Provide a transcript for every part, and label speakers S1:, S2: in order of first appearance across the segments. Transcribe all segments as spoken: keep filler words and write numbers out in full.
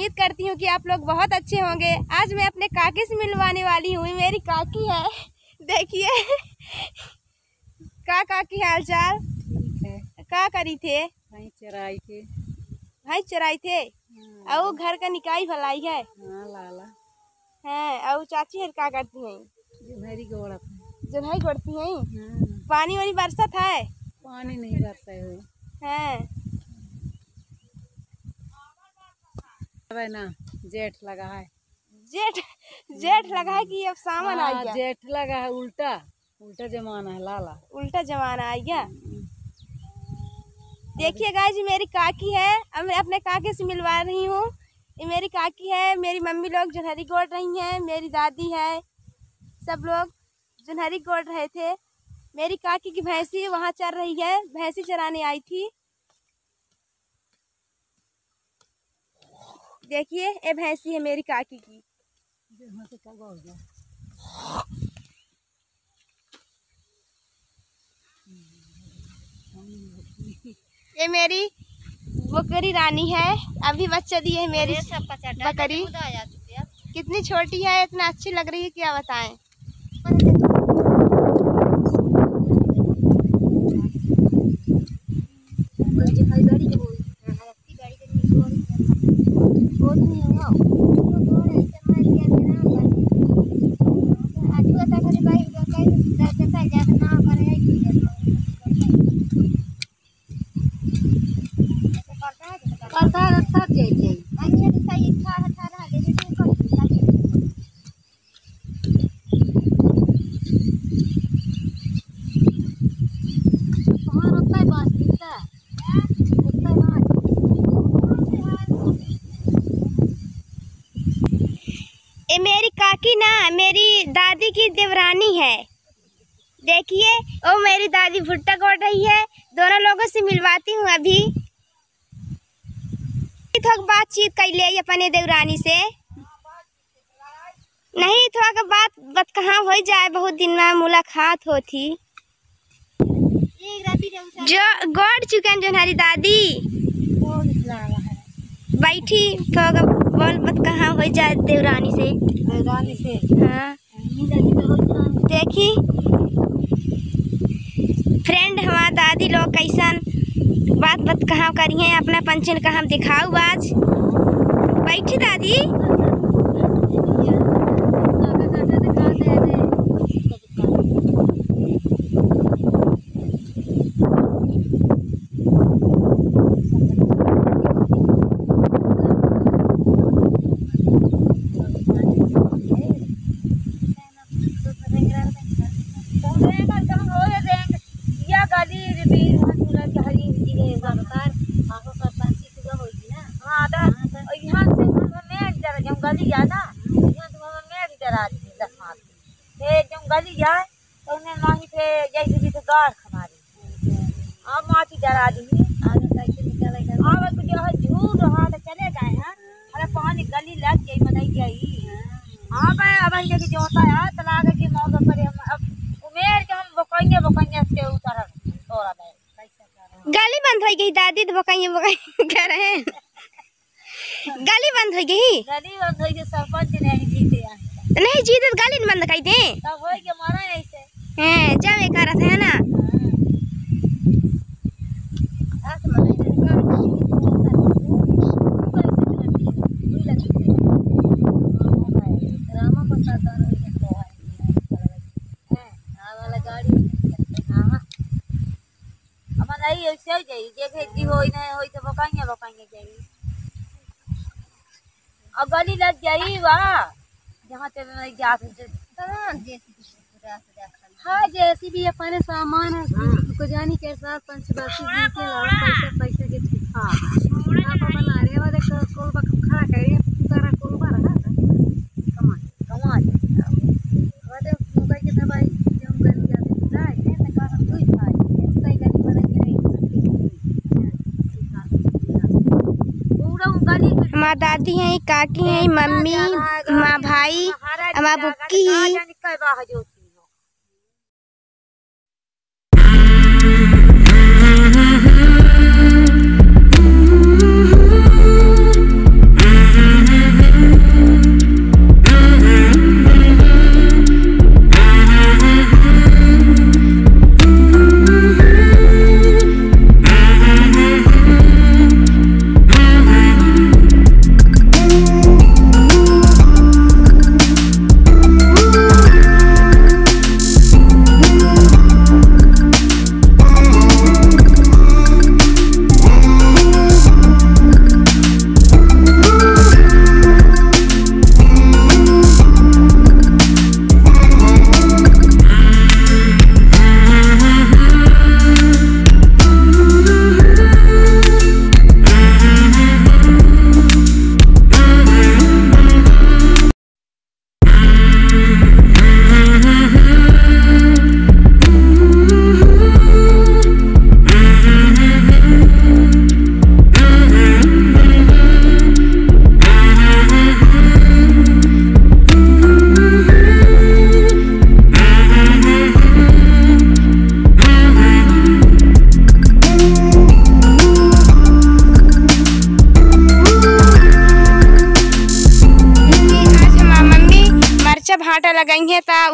S1: उम्मीद करती हूँ कि आप लोग बहुत अच्छे होंगे। आज मैं अपने काकी से मिलवाने वाली हूँ। मेरी काकी है, देखिए का काकी हाल चाल।
S2: ठीक है।
S1: का करी थे?
S2: भाई चराई थे।
S1: भाई चराई थे।
S2: हाँ।
S1: और घर का निकाई भलाई है।
S2: हाँ लाला
S1: है। और चाची है क्या करती हैं?
S2: जोन्हरी गोड़त है।
S1: जोन्हरी गोड़ती हैं।
S2: हाँ।
S1: पानी वानी बरसत है?
S2: पानी नहीं बरसा है।
S1: है
S2: ना जेठ लगा है।
S1: जेठ जेठ लगा है कि अब सावन आ गया?
S2: जेठ लगा है। उल्टा उल्टा जमाना है लाला।
S1: उल्टा जमाना आ गया। देखिए गाइस जी, मेरी काकी है। अब मैं अपने काकी से मिलवा रही हूँ। ये मेरी काकी है। मेरी मम्मी लोग जोन्हरी गोड़ रही हैं। मेरी दादी है, सब लोग जोन्हरी गोड़ रहे थे। मेरी काकी की भैंसी वहाँ चर रही है, भैंसी चराने आई थी। देखिए ये भैंसी है मेरी काकी की। ये मेरी बकरी रानी है, अभी बच्चा दी है मेरी बकरी। कितनी छोटी है, इतना अच्छी लग रही है, क्या बताएं। ये मेरी काकी ना मेरी दादी की देवरानी है। देखिए वो मेरी दादी भुट्टा गोड़ रही है। दोनों लोगों से मिलवाती हूँ। अभी थोड़ा बातचीत कर ले अपने देवरानी से। नहीं थोड़ा का बात बात कहाँ हो जाए, बहुत दिन में मुलाकात हो थी। जो गोड़ चुके हैं जोन्हरी दादी बैठी, थोड़ा बोल बात कहाँ हो जाए देवरानी से।
S2: देवरानी से
S1: हाँ देखी फ्रेंड हमारा दादी लोग कैसन बात बात कहाँ करी है, अपना पंचन का हम दिखाऊ आज। बैठी दादी।
S3: गली जाए ना मेरी डरा दी दस मार फिर जब गली जाए तो उन्हें माही पे जैसे भी तो गाड़ हमारी अब माची डरा दी। आगे कैसे निकलेगा अब जो है झूठ रहा तो चले गए हैं। अरे पानी गली लग गई बनाई गई। हाँ भाई अब जगह जो होता है तलाक के मौके पर हम अब उमेर के हम बकैंगे बकैंगे से उतर तोड़ा दे।
S1: गली बंद हो गई दादी, तो बकैंगे बकैंगे कह रहे हैं। गली बंद हो गई।
S3: गली बंद हो गई। सरपंच ने जीते
S1: नहीं जीते तो गली बंद कर दे
S3: तब हो गया मारा ऐसे
S1: हैं जब एक रहा था ना।
S3: अब गली लग जाई वाह जहाँ ते जा
S2: हाँ जैसी भी अपने सामान को जानी के साथ पंचवर्षी जी के पैसे पैसे के हाँ आप बना रहे वाले कोल बक खड़ा करे तारा कोल बार है कमा कमा वाले मुका के दवाई जो कर दिया है ये तो का तू ही था सही गली बना के
S3: पूरा गली
S1: हमारा दादी है, काकी है, मम्मी, माँ भाई, हमारा बुक्की है।
S4: Mm-hmm.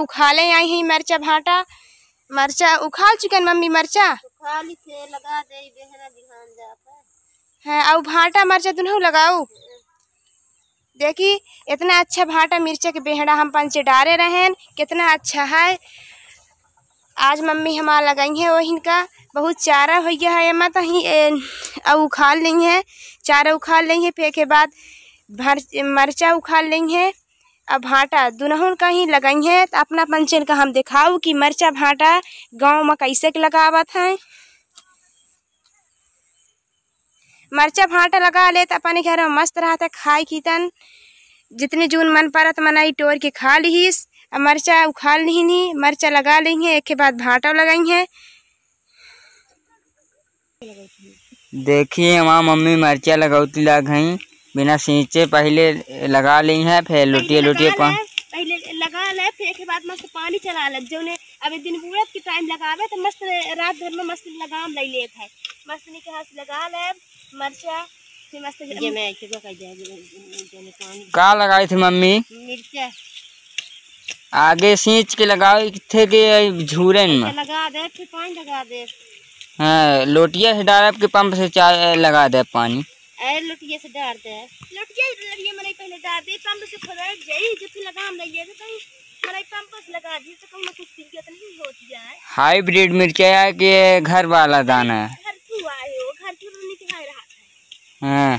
S1: उखाले आई हैं मरचा भाटा। मरचा उखाल चुकन मम्मी मरचा
S2: खाली से लगा दे बेहरा ध्यान जाता
S1: है और भाटा मरचा दुनों लगाओ। देखी इतना अच्छा भाटा मिर्चा के बेहड़ा हम पंचे डारे रहे कितना अच्छा है। आज मम्मी हमारा लगाई है वही का बहुत चारा हो गया है एमा तही और उखाल ली है चारा उखाल ली है। फिर के बाद भर मरचा उखाल ली है अब भाटा दोनों का ही लगाई है। तो अपना पंचन का हम दिखाऊ कि मरचा भाटा गांव में कैसे लगावत है। मरचा भाटा लगा ले तो अपने घर में मस्त रहता खाए की तन जितने जून मन परत मनाई टोर के खा लीस। मरचा उखाल ली नहीं मरचा लगा ली है एक के बाद भाटा लगाई है।
S4: देखिए हमारा मम्मी मरचा लगौती लग गई बिना सींचे पहले लगा ली है फिर लुटिए लुटिए
S1: पहले लगा ले फिर के बाद मस्त पानी चला लग जो ने अब दिन बुढ़त के टाइम लगावे तो मस्त रात भर में मस्त लगाम ले लेत है। मस्त नहीं के हाथ लगा ले मरचा फिर मस्त ये मैं के कह जाए
S4: का लगाई थी मम्मी
S1: मिर्चा
S4: आगे सींच के लगाओ थे के झूरे में
S1: लगा दे फिर पानी लगा दे।
S4: हाँ लोटिया से डाल के पंप से चाय लगा दे पानी
S1: ए लोटिया से डाल दे लोटिया लोटिया मैंने पहले डाल दे पंप से खुदाई जाई जो फिर लगाम ले ले तो मैंने पंप से लगा दी तो कम कुछ दिक्कत नहीं होती है।
S4: हाइब्रिड मिर्चा है कि घर वाला दाना है
S1: घर क्यों आए हो घर क्यों नहीं खा रहा है।
S4: हाँ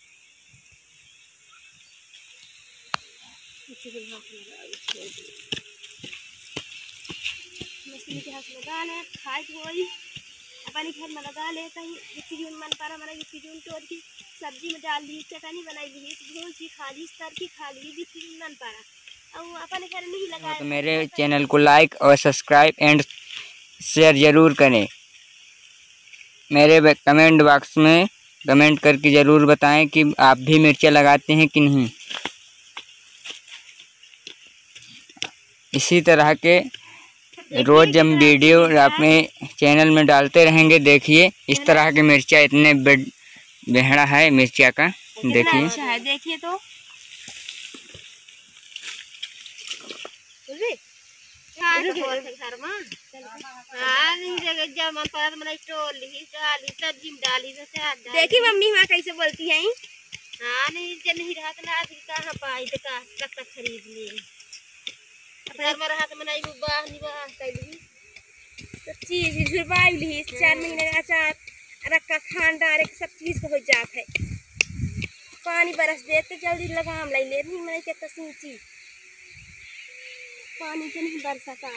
S1: मछली के हाथ लगा ले खाए होई अपने घर में लगा ले कहीं जितनी जून मन पारा मना जितनी जून तोड़ की सब्जी में डाल दी चटनी बनाई ली भून की खा ली तर की खा ली जितनी जून मन पारा और अपने घर नहीं लगाया।
S4: तो मेरे चैनल को लाइक और सब्सक्राइब एंड शेयर ज़रूर करें। मेरे कमेंट बॉक्स में कमेंट करके ज़रूर बताएं कि आप भी मिर्चा लगाते हैं कि नहीं। इसी तरह के रोज़ हम वीडियो अपने चैनल में डालते रहेंगे। देखिए इस तरह के मिर्चा इतने बेहड़ा है मिर्चा का देखिए
S1: अच्छा है देखिए तो देखिए मम्मी वहाँ कैसे बोलती है हाँ नहीं नहीं रहा कहाँ पाई तो कहाँ खरीद लिए घर में रहा तो मनाई बाह निबाह कैली सब चीज जुरबाई ली चार महीने का अचार रखा खान डारे सब चीज हो जात है। पानी बरस देते जल्दी लगाम ले ले नहीं मैं कितना सींची पानी से नहीं बरसा का।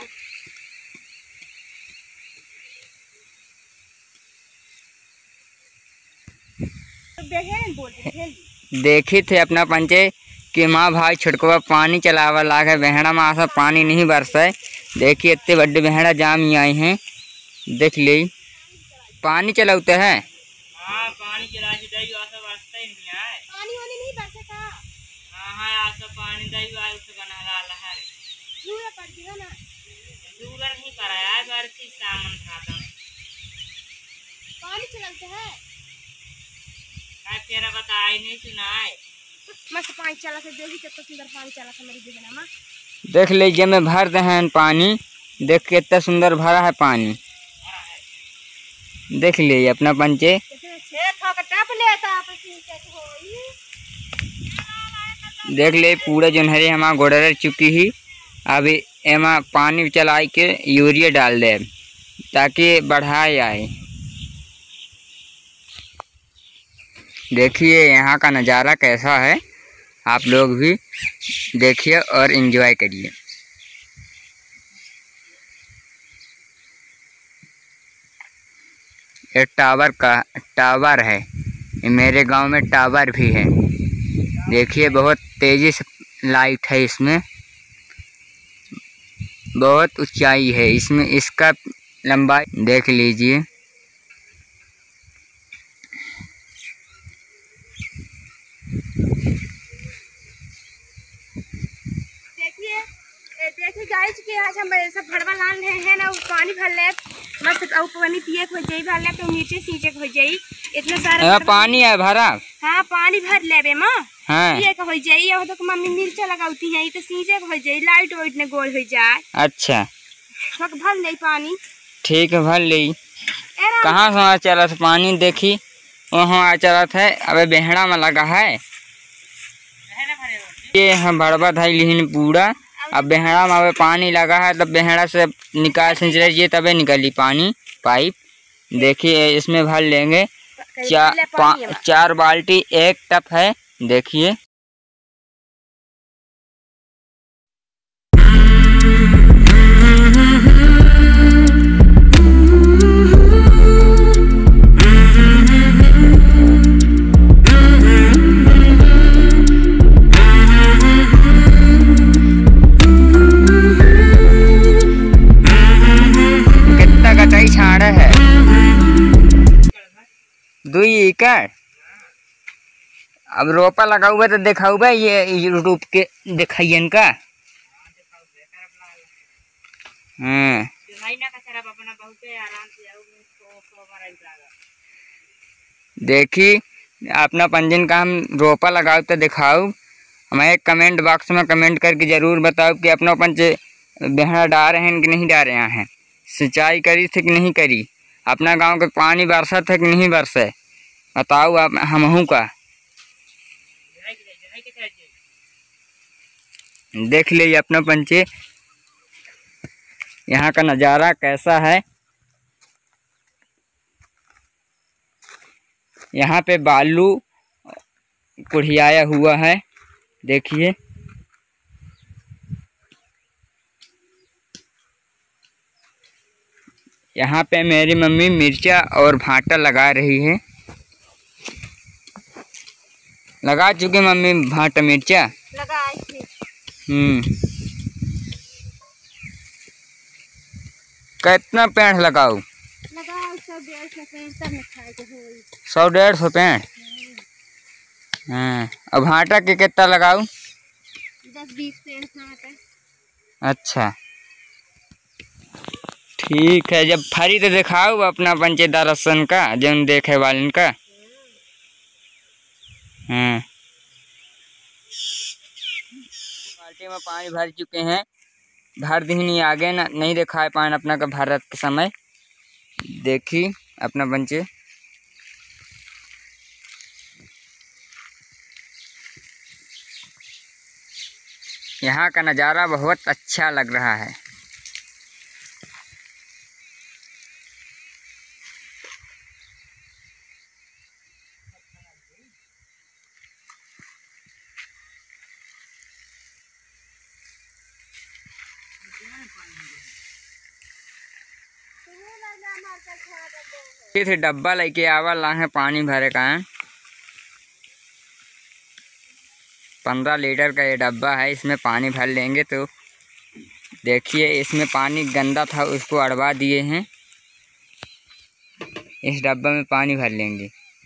S1: तो बहन बोल
S4: देखी थे अपना पंचे कि माँ भाई छुटकवा पानी चलावा लागे बहना में आसा पानी नहीं बरसा। देखिए इतने बड़े बहना जाम ही आए हैं देख ले पानी चलाते हैं।
S5: हाँ पानी चला दही आसा बरसता ही नहीं है
S1: पानी वाली नहीं बरसता।
S5: हाँ हाँ आसा पानी दही वाला से बना रहा है
S1: जूरा पड़ गया ना
S5: जूरा नहीं कराया बरसी सामान खाता
S1: पानी चलाते हैं
S5: क्या तेरा बताया नहीं सुना है
S1: मस्त पानी चला से देखी कितना सुंदर पानी चला था मेरी बहना में
S4: देख लीजिए मैं भर दे हैं पानी देख के इतना सुंदर भरा है पानी देख लीजिए अपना पंचे देख ले पूरा जोनहरी हमारा गोड़र चुकी ही। अभी एमा पानी चला के यूरिया डाल दे ताकि बढ़ाए आए। देखिए यहाँ का नज़ारा कैसा है आप लोग भी देखिए और एंजॉय करिए। एक टावर का टावर है मेरे गांव में टावर भी है। देखिए बहुत तेज़ी से लाइट है इसमें बहुत ऊंचाई है इसमें इसका लंबाई देख लीजिए।
S1: देखिए गाइस कि आज हम सब भड़वा लान रहे हैं ना पानी भर ले मस्त और पानी पिए हो जाई भर ले तो नीचे सींचे हो जाई इतना सारा
S4: पानी है भरा।
S1: हाँ पानी भर लेबे माँ
S4: हाँ
S1: ये का हो जाए ये तो मम्मी मिर्चा लगाती है, ये तो सींचे का हो जाए, लाइट वाइट ने गोल हो जाए।
S4: अच्छा
S1: थोड़ा भर ले पानी।
S4: ठीक है भर ली।
S1: एरा
S4: कहाँ से वहाँ चला था पानी? देखी वहाँ चला था। अबे बेहड़ा में लगा है ये हम भड़वा धाई लिहिन पूरा। अब बेहड़ा में अबे पानी लगा है तब बेहड़ा से निकाल सिंच रही तबे निकली पानी पाइप। देखिए इसमें भर लेंगे चार पा, चार बाल्टी एक टप है। देखिए कितना कटाई छाड़ा है, दुई एकड़। अब रोपा लगा हुआ तो देखा हुआ ये यूट्यूब के दिखाइए का। हाँ देखी अपना पंजन का हम रोपा लगाओ तो दिखाओ। हमें कमेंट बॉक्स में कमेंट करके ज़रूर बताओ कि अपना पंच बेहड़ा डाल रहे हैं कि नहीं डाल रहे हैं, सिंचाई करी थी कि नहीं करी, अपना गांव के पानी बरसा था कि नहीं बरसे, बताओ आप हमहू का। देख ले अपना पंचे यहाँ का नज़ारा कैसा है। यहाँ पे बालू कुढ़ियाया हुआ है, देखिए। यहाँ पे मेरी मम्मी मिर्चा और भाटा लगा रही है। लगा चुके मम्मी भाटा मिर्चा।
S1: लगाए थे।
S4: हम्म कितना पेड़ लगाओ?
S1: लगाओ सौ डेढ़ सौ पेड़ तब न खाए के होई।
S4: सौ डेढ़ सौ पेड़। हाँ अब भाटा के कितना लगाओ?
S1: दस बीस पेड़ खाते।
S4: अच्छा ठीक है, जब फरी तो दिखाओ अपना पंचे दर्शन का जन देखे वालन का। हाँ बाल्टी में पानी भर चुके हैं, भर दीनी आगे ना नहीं दिखाए पान अपना का भारत के समय। देखी अपना पंचे यहाँ का नज़ारा बहुत अच्छा लग रहा है। ये थे डब्बा लेके आवा ला है पानी भरे का है। पंद्रह लीटर का ये डब्बा है, इसमें पानी भर लेंगे। तो देखिए इसमें पानी गंदा था उसको अड़वा दिए हैं, इस डब्बा में पानी भर लेंगे।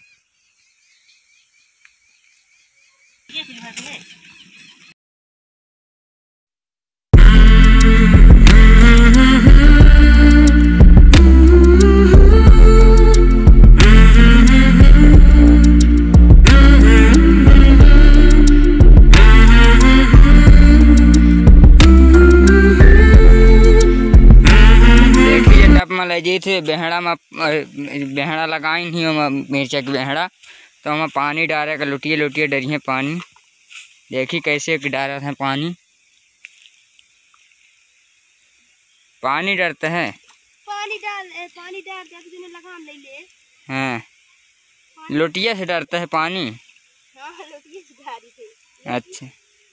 S4: जी थे बेहड़ा में बेहड़ा लगाई नहीं हम मिर्चा के बेहड़ा, तो हम पानी डाले का लुटिए लुटिए डरिए पानी। देखी कैसे डाला था पानी, पानी डरता है
S1: पानी डाल पानी डाल के लगाम ले ले।
S4: हाँ लुटिया से डरता है पानी।
S1: हाँ लुटिया से डाली थी।
S4: अच्छा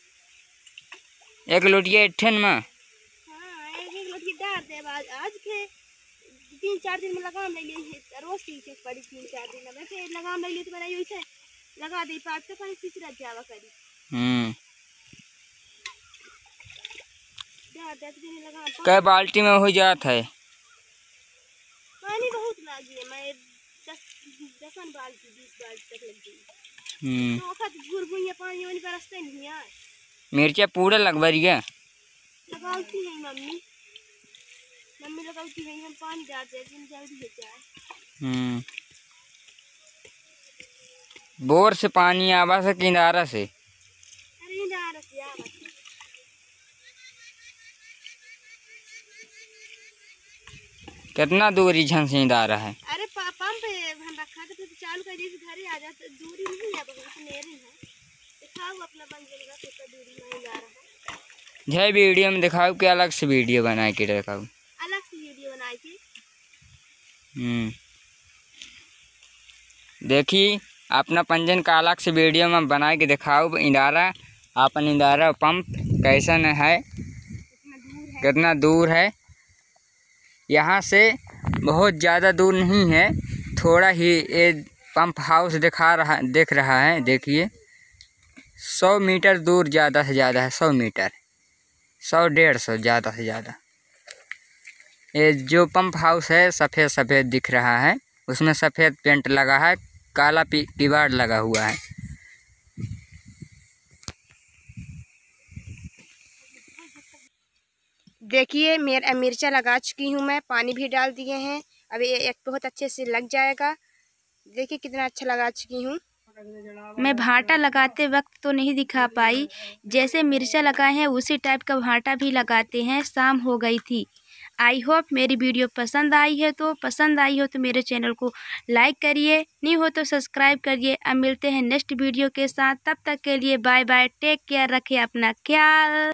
S4: एक लुटिया ठन में।
S1: हाँ एक एक लुटिया डाल दे आज आज के तीन चार दिन में लगाम ले लिए रोज सींचे पड़ी। तीन चार दिन में फिर लगाम ले लिए तो मैंने यूं से लगा दी पाँच तो पानी तीसरा जावा करी।
S4: हम्म
S1: डाल दे दिन लगाम।
S4: कै बाल्टी में हो जाता है
S1: पानी बहुत लगी है, मैं दस दसन बाल्टी बीस बाल्टी तक लग गई।
S4: हम्म
S1: तो वक्त घूर भुइया पानी वानी बरसते नहीं है।
S4: मिर्चा पूरा लगवा रही है।
S1: लगाती है मम्मी मम्मी लगाती है, हम पानी डाल दे जल्दी हो जाए।
S4: हम्म बोर से पानी आवा से किनारा से। कितना दूरी झंसीदार है।
S1: अरे प- पंप हम रखा था तो चालू कर जैसे घर ही आ जाता, दूरी नहीं है बहुत मेरे है। दिखाओ अपना मंजिल का कितना दूरी नहीं जा रहा है।
S4: जय वीडियो में दिखाओ कि अलग से वीडियो बना के दिखाओ।
S1: अलग से वीडियो बनाई थी।
S4: हम्म देखिए अपना पंजन का अलग से वीडियो में बना के दिखाओ। इंदारा अपन इंदारा पंप कैसन है, कितना दूर है। यहाँ से बहुत ज़्यादा दूर नहीं है, थोड़ा ही ये पंप हाउस दिखा रहा दिख रहा है। देखिए सौ मीटर दूर ज़्यादा से ज़्यादा है, सौ मीटर, सौ डेढ़ सौ ज़्यादा से ज़्यादा। ये जो पंप हाउस है सफ़ेद सफ़ेद दिख रहा है, उसमें सफ़ेद पेंट लगा है, काला किवाड़ लगा हुआ है।
S1: देखिए मेरा मिर्चा लगा चुकी हूँ मैं, पानी भी डाल दिए हैं। अभी एक बहुत अच्छे से लग जाएगा। देखिए कितना अच्छा लगा चुकी हूँ मैं। भाटा लगाते वक्त तो नहीं दिखा पाई, जैसे मिर्चा लगाए हैं उसी टाइप का भाटा भी लगाते हैं। शाम हो गई थी। आई होप मेरी वीडियो पसंद आई है, तो पसंद आई हो तो मेरे चैनल को लाइक करिए, नहीं हो तो सब्सक्राइब करिए। अब मिलते हैं नेक्स्ट वीडियो के साथ, तब तक के लिए बाय बाय, टेक केयर, रखिए अपना ख्याल।